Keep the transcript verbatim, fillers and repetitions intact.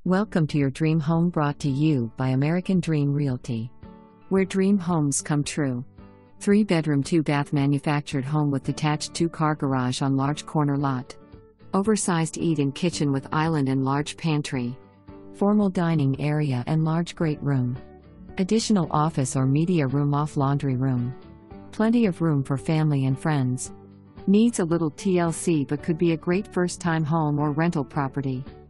Welcome to your dream home, brought to you by American Dream Realty, where dream homes come true. Three bedroom, two bath manufactured home with detached two car garage on large corner lot. Oversized eat-in kitchen with island and large pantry. Formal dining area and large great room. Additional office or media room off laundry room. Plenty of room for family and friends. Needs a little T L C but could be a great first time home or rental property.